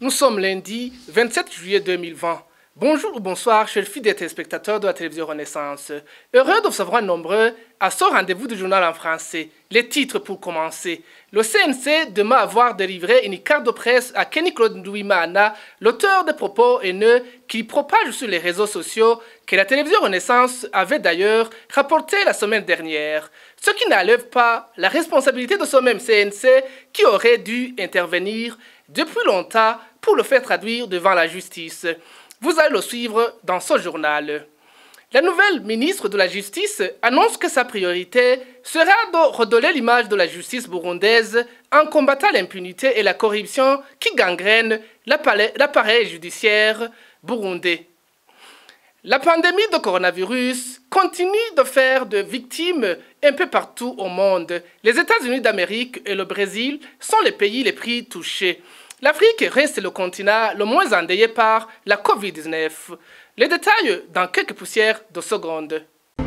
Nous sommes lundi 27 juillet 2020. Bonjour ou bonsoir, chers fidèles téléspectateurs de la télévision Renaissance. Heureux de vous savoir nombreux à ce rendez-vous du journal en français. Les titres pour commencer. Le CNC demande avoir délivré une carte de presse à Kenny-Claude Nduwimana, l'auteur de propos haineux qui propage sur les réseaux sociaux que la télévision Renaissance avait d'ailleurs rapporté la semaine dernière. Ce qui n'enlève pas la responsabilité de ce même CNC qui aurait dû intervenir depuis longtemps pour le faire traduire devant la justice. Vous allez le suivre dans ce journal. La nouvelle ministre de la Justice annonce que sa priorité sera de redonner l'image de la justice burundaise en combattant l'impunité et la corruption qui gangrènent l'appareil judiciaire burundais. La pandémie de coronavirus continue de faire de victimes un peu partout au monde. Les États-Unis d'Amérique et le Brésil sont les pays les plus touchés. L'Afrique reste le continent le moins endeuillé par la Covid-19. Les détails dans quelques poussières de secondes.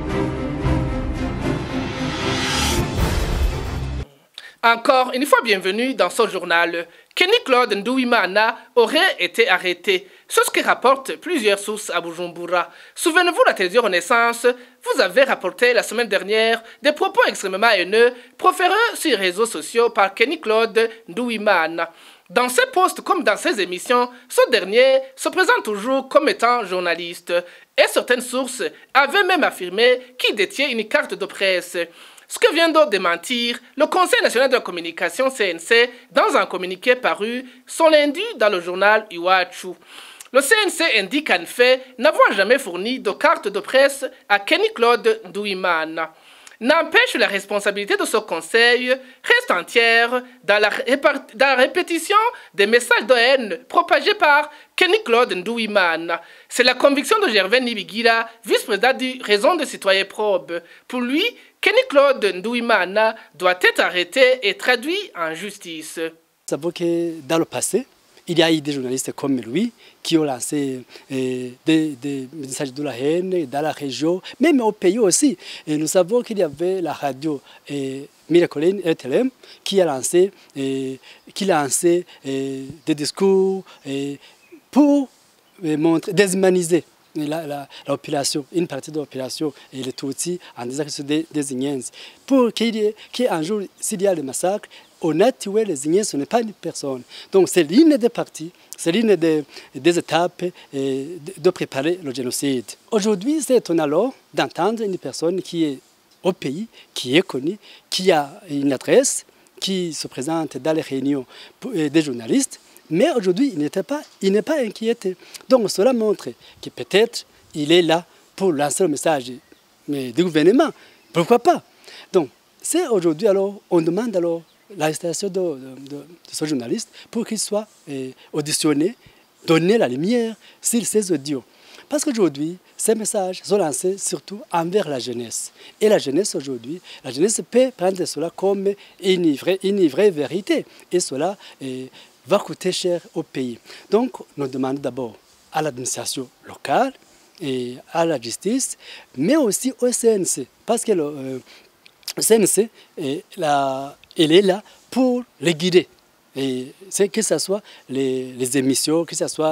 Encore une fois bienvenue dans ce journal. Kenny-Claude Nduwimana aurait été arrêté. C'est ce que rapportent plusieurs sources à Bujumbura. Souvenez-vous, la télévision Renaissance vous avez rapporté la semaine dernière des propos extrêmement haineux proférés sur les réseaux sociaux par Kenny-Claude Nduwimana. Dans ses posts comme dans ses émissions, ce dernier se présente toujours comme étant journaliste. Et certaines sources avaient même affirmé qu'il détient une carte de presse. Ce que vient de démentir le Conseil national de la communication CNC dans un communiqué paru ce lundi dans le journal Iwachu. Le CNC indique en fait n'avoir jamais fourni de carte de presse à Kenny-Claude Nduwimana. N'empêche, la responsabilité de ce conseil reste entière dans la répétition des messages de haine propagés par Kenny-Claude Nduwimana. C'est la conviction de Gervais Nibigira, vice-président du Réseau des citoyens probes. Pour lui, Kenny-Claude Nduwimana doit être arrêté et traduit en justice. Nous savons que dans le passé, il y a eu des journalistes comme lui qui ont lancé des messages de la haine dans la région, même au pays aussi. Et nous savons qu'il y avait la radio Miracolin RTLM qui a lancé des discours pour déshumaniser la population, une partie de la population et les Tutsis en disant que c'est des Ignéens. Pour qu'il y ait un jour, s'il y a le massacre, on a tué les Ignéens, ce n'est pas une personne. Donc c'est l'une des parties, c'est l'une des étapes de préparer le génocide. Aujourd'hui, c'est étonnant alors d'entendre une personne qui est au pays, qui est connue, qui a une adresse, qui se présente dans les réunions des journalistes, mais aujourd'hui, il n'est pas inquiété. Donc cela montre que peut-être il est là pour lancer le message du gouvernement. Pourquoi pas? Donc c'est aujourd'hui alors, on demande alors l'arrestation de ce journaliste pour qu'il soit auditionné, donner la lumière sur ces audios. Parce qu'aujourd'hui, ces messages sont lancés surtout envers la jeunesse. Et la jeunesse aujourd'hui, la jeunesse peut prendre cela comme une vraie vérité. Et cela va coûter cher au pays. Donc, nous demandons d'abord à l'administration locale et à la justice, mais aussi au CNC. Parce que le CNC il est là pour les guider. Et c'est que ce soit les émissions, que ce soit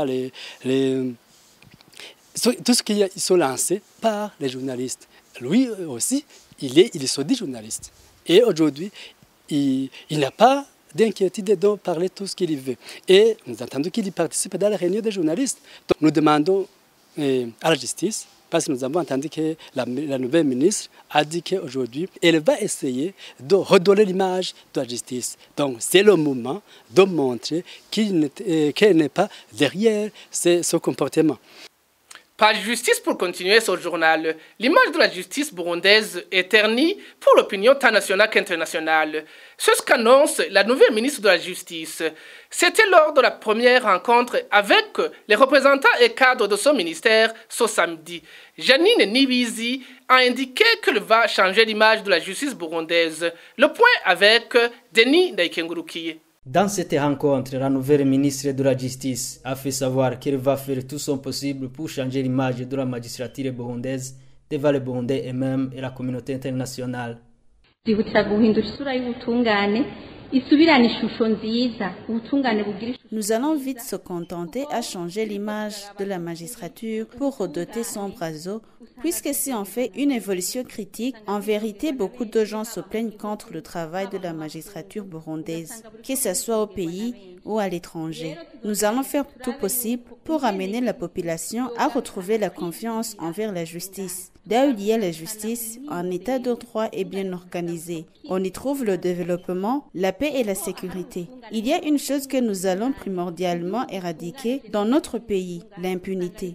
tout ce qui sont lancés par les journalistes. Lui aussi, il se dit journaliste. Et aujourd'hui, il n'a pas d'inquiétude de parler tout ce qu'il veut. Et nous entendons qu'il participe dans la réunion des journalistes. Donc, nous demandons à la justice, parce que nous avons entendu que la nouvelle ministre a dit qu'aujourd'hui, elle va essayer de redonner l'image de la justice. Donc, c'est le moment de montrer qu'elle n'est pas derrière ce comportement. Pas de justice pour continuer ce journal. L'image de la justice burundaise est ternie pour l'opinion tant nationale qu'internationale. C'est ce qu'annonce la nouvelle ministre de la Justice. C'était lors de la première rencontre avec les représentants et cadres de son ministère ce samedi. Janine Nibizi a indiqué qu'elle va changer l'image de la justice burundaise. Le point avec Denis Ndaïkengurukiye. Dans cette rencontre, la nouvelle ministre de la Justice a fait savoir qu'elle va faire tout son possible pour changer l'image de la magistrature burundaise devant les Burundais et même et la communauté internationale. Dihutira guhindura isura y'ubutungane isubirana ishusho nziza ubutungane bugira nous allons vite se contenter à changer l'image de la magistrature pour redoter son braseau, puisque si on fait une évolution critique, en vérité, beaucoup de gens se plaignent contre le travail de la magistrature burundaise, que ce soit au pays ou à l'étranger. Nous allons faire tout possible pour amener la population à retrouver la confiance envers la justice. Là où il y a la justice, un état de droit est bien organisé. On y trouve le développement, la paix et la sécurité. Il y a une chose que nous allons primordialement éradiquer dans notre pays, l'impunité.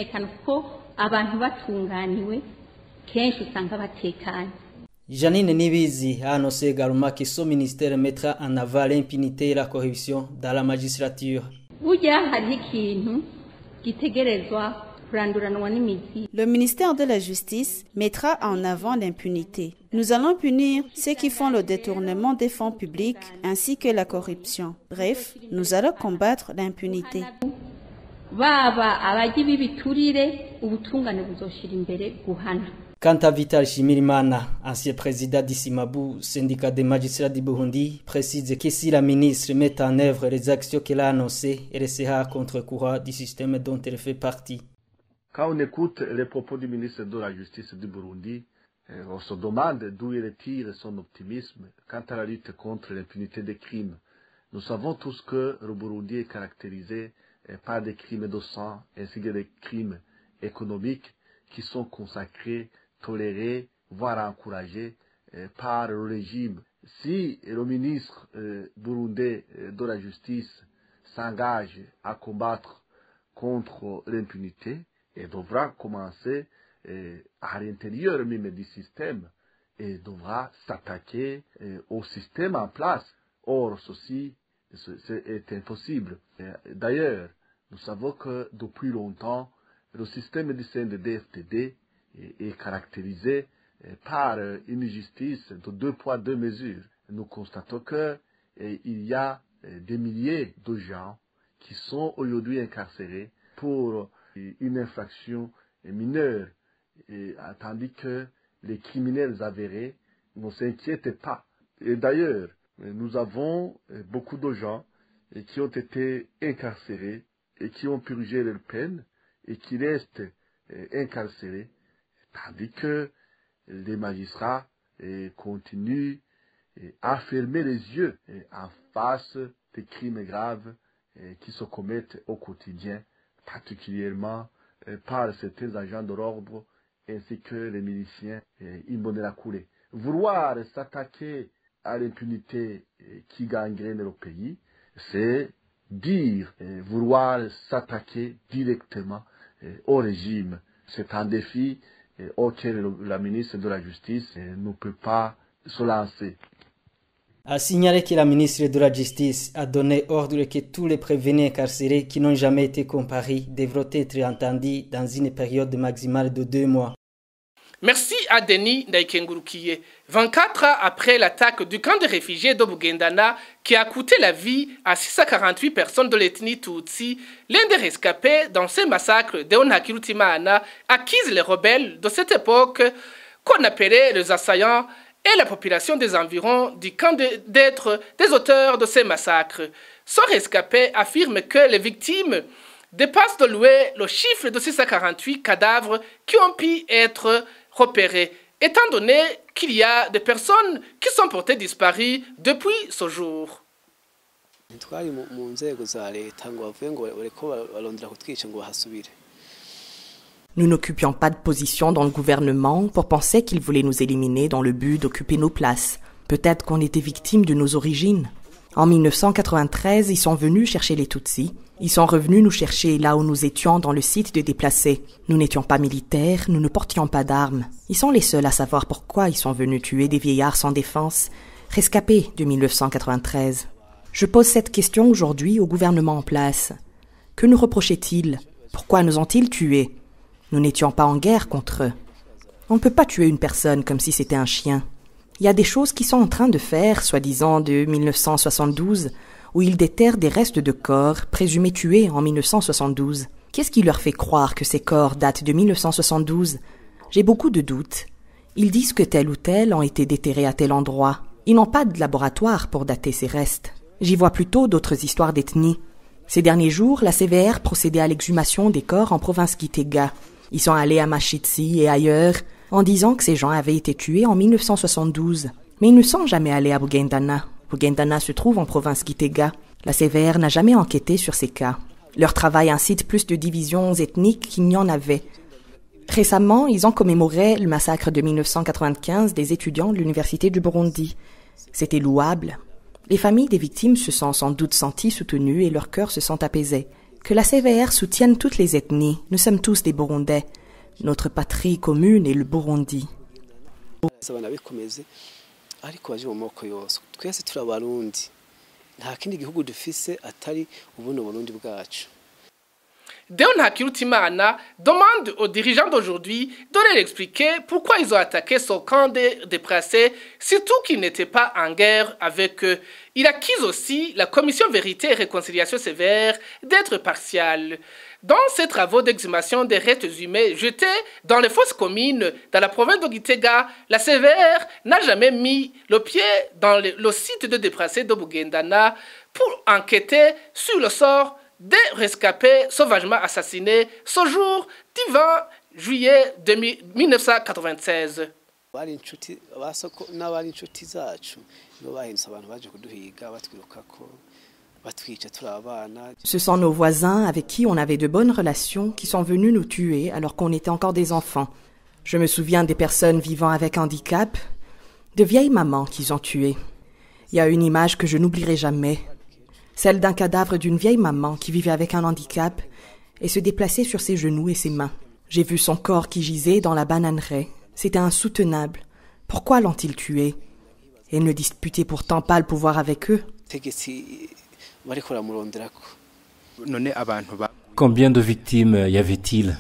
Janine Nibizi a annoncé également que son ministère mettra en avant l'impunité et la corruption dans la magistrature. Le ministère de la Justice mettra en avant l'impunité. Nous allons punir ceux qui font le détournement des fonds publics ainsi que la corruption. Bref, nous allons combattre l'impunité. Quant à Vital Shimirimana, ancien président d'Isimabu, syndicat des magistrats du Burundi, précise que si la ministre met en œuvre les actions qu'elle a annoncées, elle sera à contre-courant du système dont elle fait partie. Quand on écoute les propos du ministre de la Justice du Burundi, on se demande d'où il tire son optimisme quant à la lutte contre l'impunité des crimes. Nous savons tous que le Burundi est caractérisé par des crimes de sang ainsi que des crimes économiques qui sont consacrés, tolérés, voire encouragés par le régime. Si le ministre burundais de la Justice s'engage à combattre contre l'impunité, il devra commencer à l'intérieur même du système et devra s'attaquer au système en place. Or, ceci est impossible. D'ailleurs, nous savons que depuis longtemps, le système du CNDD-FDD est caractérisé par une justice de 2 poids 2 mesures. Nous constatons qu'il y a des milliers de gens qui sont aujourd'hui incarcérés pour une infraction mineure, tandis que les criminels avérés ne s'inquiètent pas. Et d'ailleurs, nous avons beaucoup de gens qui ont été incarcérés et qui ont purgé leur peine et qui restent incarcérés, tandis que les magistrats continuent à fermer les yeux en face des crimes graves qui se commettent au quotidien, particulièrement par certains agents de l'ordre ainsi que les miliciens Imbonerakure. Vouloir s'attaquer à l'impunité qui gangrène le pays, c'est dire vouloir s'attaquer directement au régime. C'est un défi auquel la ministre de la Justice ne peut pas se lancer. A signaler que la ministre de la Justice a donné ordre que tous les prévenus incarcérés qui n'ont jamais été comparés devront être entendus dans une période maximale de 2 mois. Merci à Denis Ndaïkengurukiye. 24 ans après l'attaque du camp de réfugiés de Bugendana qui a coûté la vie à 648 personnes de l'ethnie Tutsi, l'un des rescapés dans ces massacres d'Eonakirutimana accuse les rebelles de cette époque qu'on appelait les assaillants et la population des environs du camp d'être des auteurs de ces massacres. Ce rescapé affirme que les victimes dépassent de loin le chiffre de 648 cadavres qui ont pu être repérés, étant donné qu'il y a des personnes qui sont portées disparues depuis ce jour. Nous n'occupions pas de position dans le gouvernement pour penser qu'ils voulaient nous éliminer dans le but d'occuper nos places. Peut-être qu'on était victimes de nos origines. En 1993, ils sont venus chercher les Tutsis. Ils sont revenus nous chercher là où nous étions dans le site de déplacés. Nous n'étions pas militaires, nous ne portions pas d'armes. Ils sont les seuls à savoir pourquoi ils sont venus tuer des vieillards sans défense, rescapés de 1993. Je pose cette question aujourd'hui au gouvernement en place. Que nous reprochaient-ils? Pourquoi nous ont-ils tués? Nous n'étions pas en guerre contre eux. On ne peut pas tuer une personne comme si c'était un chien. Il y a des choses qui sont en train de faire, soi-disant de 1972, où ils déterrent des restes de corps présumés tués en 1972. Qu'est-ce qui leur fait croire que ces corps datent de 1972? J'ai beaucoup de doutes. Ils disent que tel ou tel ont été déterrés à tel endroit. Ils n'ont pas de laboratoire pour dater ces restes. J'y vois plutôt d'autres histoires d'ethnie. Ces derniers jours, la CVR procédait à l'exhumation des corps en province Gitega. Ils sont allés à Machitsi et ailleurs en disant que ces gens avaient été tués en 1972. Mais ils ne sont jamais allés à Bugendana. Bugendana se trouve en province Gitega. La CVR n'a jamais enquêté sur ces cas. Leur travail incite plus de divisions ethniques qu'il n'y en avait. Récemment, ils ont commémoré le massacre de 1995 des étudiants de l'Université du Burundi. C'était louable. Les familles des victimes se sont sans doute senties soutenues et leurs cœurs se sont apaisés. Que la CVR soutienne toutes les ethnies, nous sommes tous des Burundais. Notre patrie commune est le Burundi. Deon Hakirutimana demande aux dirigeants d'aujourd'hui de leur expliquer pourquoi ils ont attaqué son camp de déplacés, surtout qu'ils n'étaient pas en guerre avec eux. Il accuse aussi la Commission Vérité et Réconciliation Sévère d'être partiale. Dans ses travaux d'exhumation des restes humains jetés dans les fosses communes dans la province de Gitega, la CVR n'a jamais mis le pied dans le site de déplacés de Bugendana pour enquêter sur le sort des rescapés sauvagement assassinés ce jour du 20 juillet 1996. Ce sont nos voisins avec qui on avait de bonnes relations qui sont venus nous tuer alors qu'on était encore des enfants. Je me souviens des personnes vivant avec handicap, de vieilles mamans qu'ils ont tuées. Il y a une image que je n'oublierai jamais. Celle d'un cadavre d'une vieille maman qui vivait avec un handicap et se déplaçait sur ses genoux et ses mains. J'ai vu son corps qui gisait dans la bananeraie. C'était insoutenable. Pourquoi l'ont-ils tué? Elle ne disputait pourtant pas le pouvoir avec eux. Combien de victimes y avait-il?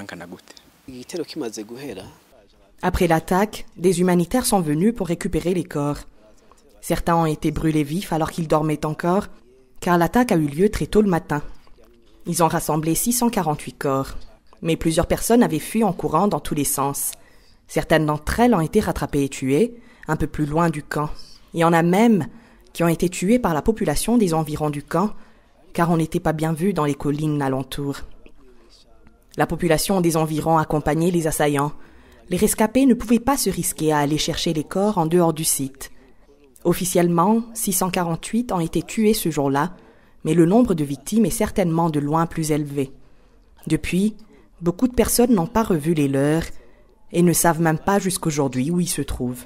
Après l'attaque, des humanitaires sont venus pour récupérer les corps. Certains ont été brûlés vifs alors qu'ils dormaient encore, car l'attaque a eu lieu très tôt le matin. Ils ont rassemblé 648 corps, mais plusieurs personnes avaient fui en courant dans tous les sens. Certaines d'entre elles ont été rattrapées et tuées, un peu plus loin du camp. Il y en a même qui ont été tuées par la population des environs du camp, car on n'était pas bien vu dans les collines alentours. La population des environs accompagnait les assaillants. Les rescapés ne pouvaient pas se risquer à aller chercher les corps en dehors du site. Officiellement, 648 ont été tués ce jour-là, mais le nombre de victimes est certainement de loin plus élevé. Depuis, beaucoup de personnes n'ont pas revu les leurs et ne savent même pas jusqu'aujourd'hui où ils se trouvent.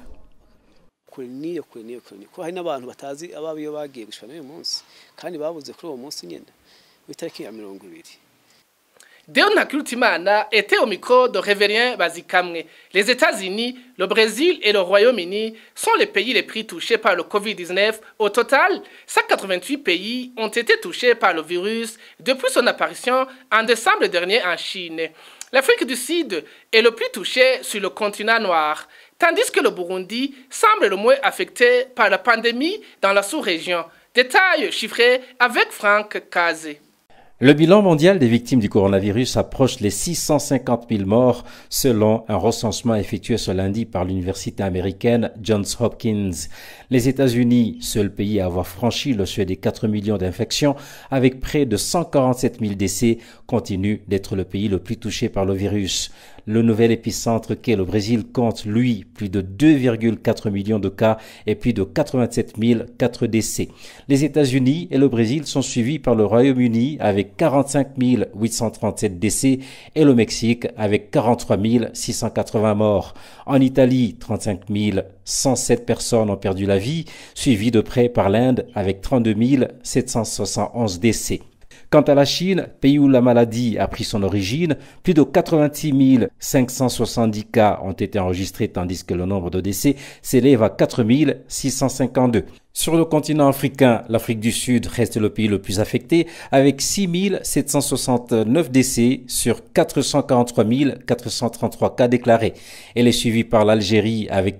Deon Hakirutimana était au micro de Révérien Bazikamwe. Les États-Unis, le Brésil et le Royaume-Uni sont les pays les plus touchés par le Covid-19. Au total, 188 pays ont été touchés par le virus depuis son apparition en décembre dernier en Chine. L'Afrique du Sud est le plus touché sur le continent noir, tandis que le Burundi semble le moins affecté par la pandémie dans la sous-région. Détails chiffrés avec Franck Kazé. Le bilan mondial des victimes du coronavirus approche les 650 000 morts selon un recensement effectué ce lundi par l'université américaine Johns Hopkins. Les États-Unis, seul pays à avoir franchi le seuil des 4 millions d'infections avec près de 147 000 décès, continue d'être le pays le plus touché par le virus. Le nouvel épicentre qu'est le Brésil compte, lui, plus de 2,4 millions de cas et plus de 87 004 décès. Les États-Unis et le Brésil sont suivis par le Royaume-Uni avec 45 837 décès et le Mexique avec 43 680 morts. En Italie, 35 107 personnes ont perdu la vie, suivies de près par l'Inde avec 32 771 décès. Quant à la Chine, pays où la maladie a pris son origine, plus de 86 570 cas ont été enregistrés tandis que le nombre de décès s'élève à 4 652. Sur le continent africain, l'Afrique du Sud reste le pays le plus affecté avec 6 769 décès sur 443 433 cas déclarés. Elle est suivie par l'Algérie avec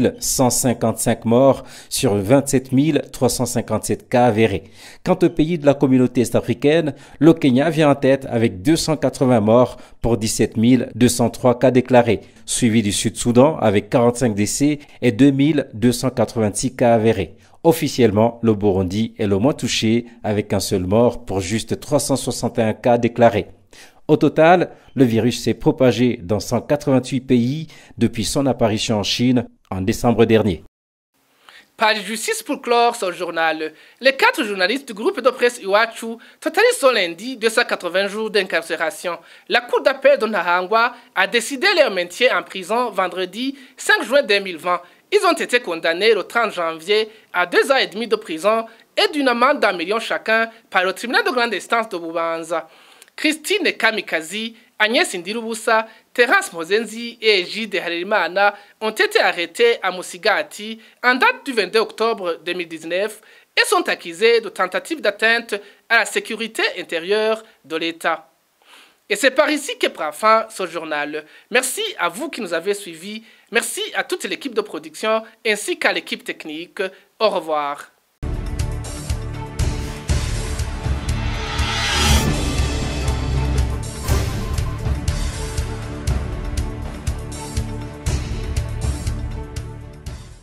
1155 morts sur 27 357 cas avérés. Quant au pays de la communauté est-africaine, le Kenya vient en tête avec 280 morts pour 17 203 cas déclarés, suivi du Sud-Soudan avec 45 décès et 2286 cas avérés. Officiellement, le Burundi est le moins touché avec un seul mort pour juste 361 cas déclarés. Au total, le virus s'est propagé dans 188 pays depuis son apparition en Chine en décembre dernier. Page justice pour clore ce journal. Les 4 journalistes du groupe de presse Iwachu totalisent ce lundi 280 jours d'incarcération. La cour d'appel de Nahangwa a décidé leur maintien en prison vendredi 5 juin 2020. Ils ont été condamnés le 30 janvier à 2 ans et demi de prison et d'une amende d'1 million chacun par le tribunal de grande instance de Bubanza. Christine Kamikazi, Agnès Ndirubusa, Terence Mozenzi et Egide Harerimana ont été arrêtés à Musigati en date du 22 octobre 2019 et sont accusés de tentative d'atteinte à la sécurité intérieure de l'État. Et c'est par ici que prend fin ce journal. Merci à vous qui nous avez suivis. Merci à toute l'équipe de production ainsi qu'à l'équipe technique. Au revoir.